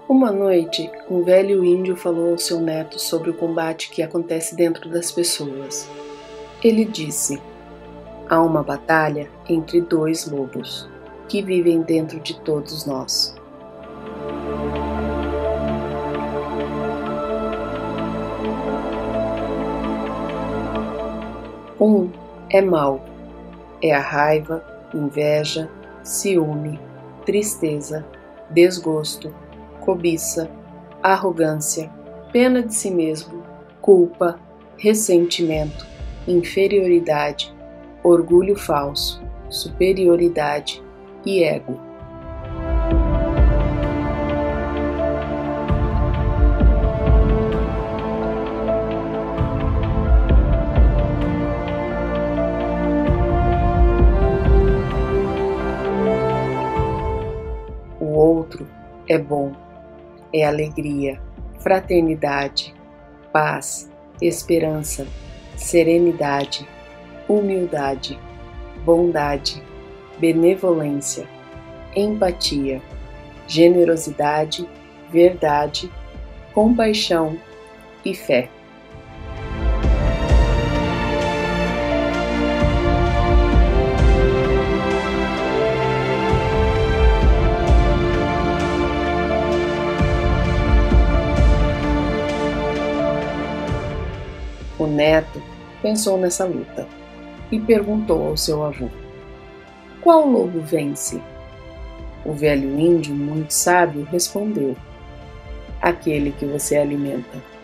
Uma noite, um velho índio falou ao seu neto sobre o combate que acontece dentro das pessoas. Ele disse: há uma batalha entre dois lobos que vivem dentro de todos nós. Um é mau, é a raiva, inveja, ciúme, tristeza, desgosto, cobiça, arrogância, pena de si mesmo, culpa, ressentimento, inferioridade, orgulho falso, superioridade e ego. O outro é bom, é alegria, fraternidade, paz, esperança, serenidade, humildade, bondade, benevolência, empatia, generosidade, verdade, compaixão e fé. O neto pensou nessa luta e perguntou ao seu avô: qual lobo vence? O velho índio, muito sábio, respondeu: aquele que você alimenta.